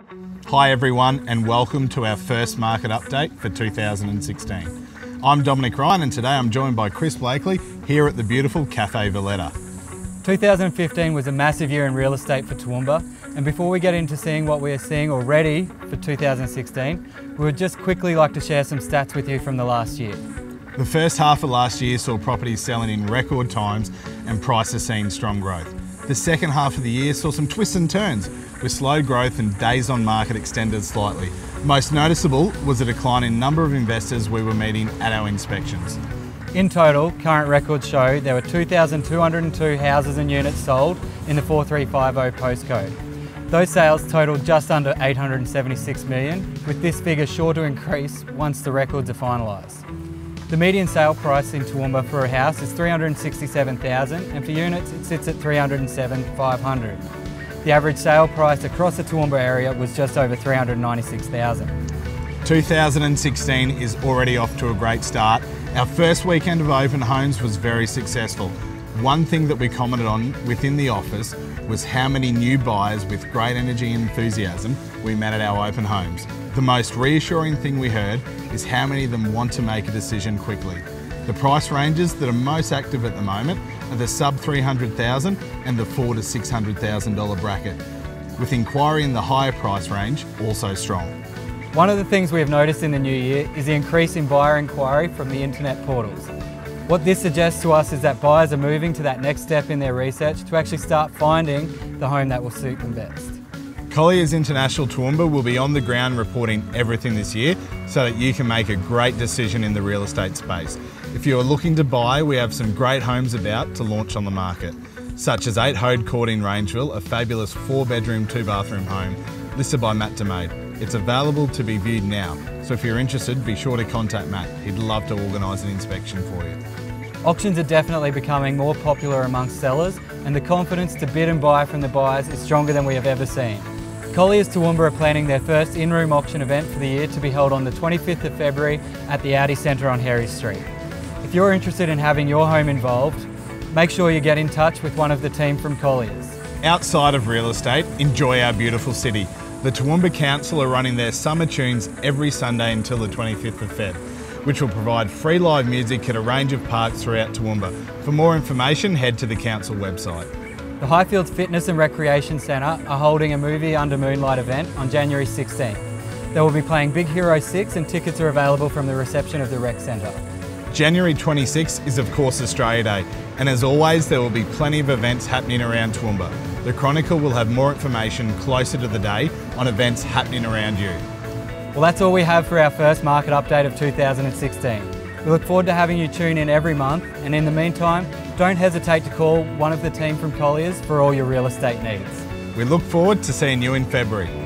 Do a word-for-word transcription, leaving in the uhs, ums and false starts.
Hi everyone, and welcome to our first market update for two thousand sixteen. I'm Dominic Ryan, and today I'm joined by Chris Blakely here at the beautiful Cafe Valletta. two thousand fifteen was a massive year in real estate for Toowoomba, and before we get into seeing what we are seeing already for two thousand sixteen, we would just quickly like to share some stats with you from the last year. The first half of last year saw properties selling in record times and prices seeing strong growth. The second half of the year saw some twists and turns, with slow growth and days on market extended slightly. Most noticeable was a decline in number of investors we were meeting at our inspections. In total, current records show there were two thousand two hundred two houses and units sold in the four three five zero postcode. Those sales totalled just under eight hundred seventy-six million, with this figure sure to increase once the records are finalised. The median sale price in Toowoomba for a house is three hundred sixty-seven thousand dollars, and for units it sits at three hundred seven thousand five hundred dollars. The average sale price across the Toowoomba area was just over three hundred ninety-six thousand dollars. two thousand sixteen is already off to a great start. Our first weekend of open homes was very successful. One thing that we commented on within the office was how many new buyers with great energy and enthusiasm we met at our open homes. The most reassuring thing we heard is how many of them want to make a decision quickly. The price ranges that are most active at the moment are the sub three hundred thousand dollars and the four to six hundred thousand dollars bracket, with inquiry in the higher price range also strong. One of the things we have noticed in the new year is the increase in buyer inquiry from the internet portals. What this suggests to us is that buyers are moving to that next step in their research to actually start finding the home that will suit them best. Colliers International Toowoomba will be on the ground reporting everything this year so that you can make a great decision in the real estate space. If you are looking to buy, we have some great homes about to launch on the market, such as eight Hode Court in Rangeville, a fabulous four bedroom, two bathroom home listed by Matt DeMade. It's available to be viewed now, so if you're interested, be sure to contact Matt. He'd love to organise an inspection for you. Auctions are definitely becoming more popular amongst sellers, and the confidence to bid and buy from the buyers is stronger than we have ever seen. Colliers Toowoomba are planning their first in-room auction event for the year to be held on the twenty-fifth of February at the Audi Centre on Harry Street. If you're interested in having your home involved, make sure you get in touch with one of the team from Colliers. Outside of real estate, enjoy our beautiful city. The Toowoomba Council are running their Summer Tunes every Sunday until the twenty-fifth of February, which will provide free live music at a range of parks throughout Toowoomba. For more information, head to the council website. The Highfields Fitness and Recreation Centre are holding a Movie Under Moonlight event on January sixteenth. They will be playing Big Hero six, and tickets are available from the reception of the Rec Centre. January twenty-sixth is of course Australia Day, and as always there will be plenty of events happening around Toowoomba. The Chronicle will have more information closer to the day on events happening around you. Well, that's all we have for our first market update of two thousand sixteen. We look forward to having you tune in every month, and in the meantime, don't hesitate to call one of the team from Colliers for all your real estate needs. We look forward to seeing you in February.